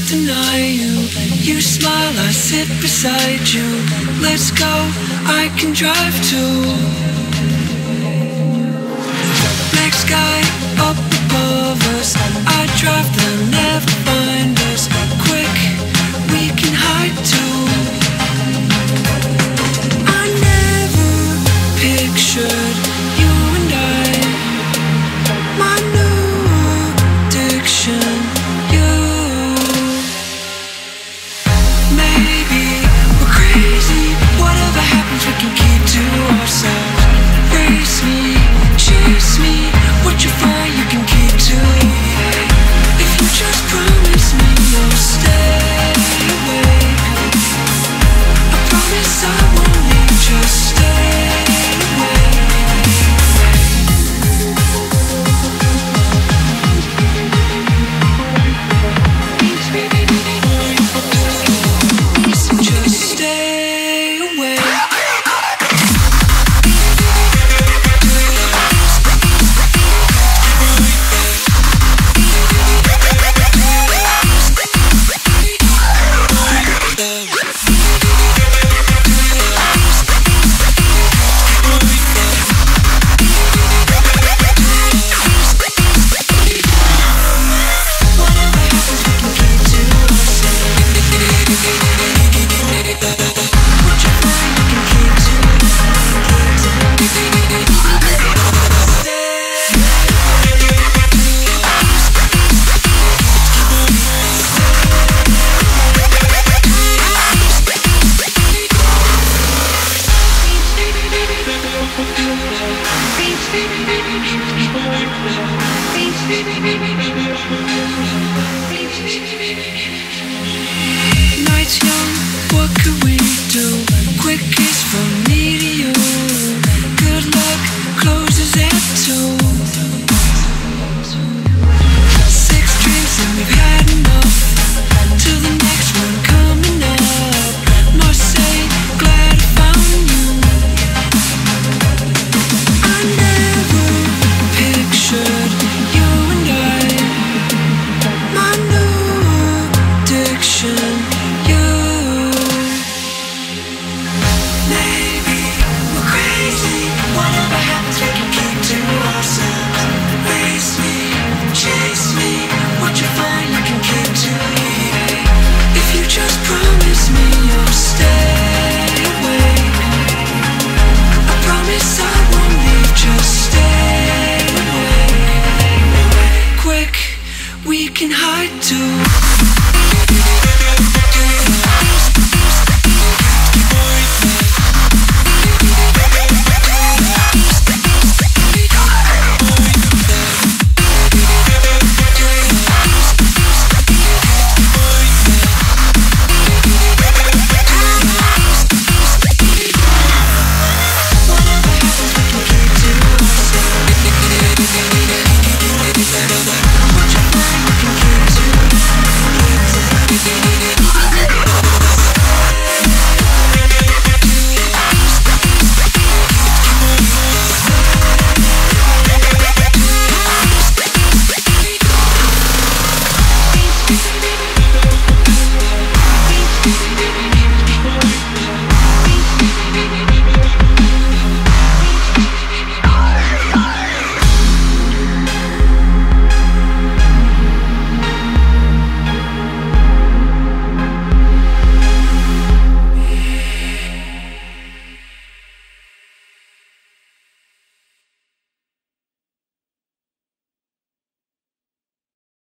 deny you. You smile, I sit beside you. Let's go, I can drive too. Black sky up above us. I drive, they'll never find us. Quick, we can hide too. I never pictured you and I. My new addiction, you. Maybe we're crazy. Whatever happens, we can keep to ourselves. Race me, chase me. What you find, you can keep to. If you just promise me you'll stay away, I promise I won't leave. Just stay away. Just stay away. Night's young, what could we do? Quick kiss from me to you. Good luck closes at 2. 6 drinks and we've had enough. Till the next one coming up. Must say, glad I found you. I never pictured you and I. My new addiction.